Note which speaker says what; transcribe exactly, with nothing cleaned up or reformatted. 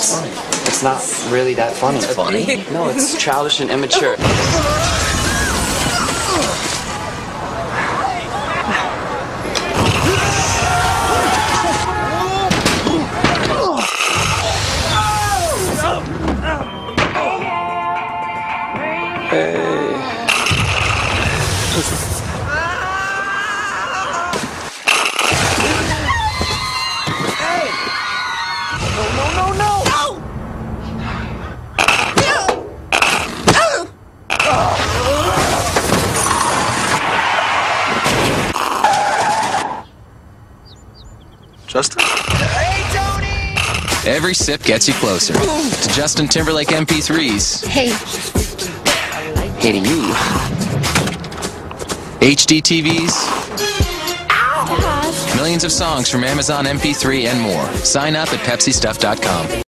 Speaker 1: It's funny. It's not really that funny.
Speaker 2: It's funny?
Speaker 1: No, it's childish and immature. Hey. Hey! No, no, no, no! Justin?
Speaker 3: Hey, Tony!
Speaker 2: Every sip gets you closer to Justin Timberlake M P threes.
Speaker 4: Hey.
Speaker 1: Hey to you.
Speaker 2: H D T Vs. Millions of songs from Amazon M P three and more. Sign up at Pepsi Stuff dot com.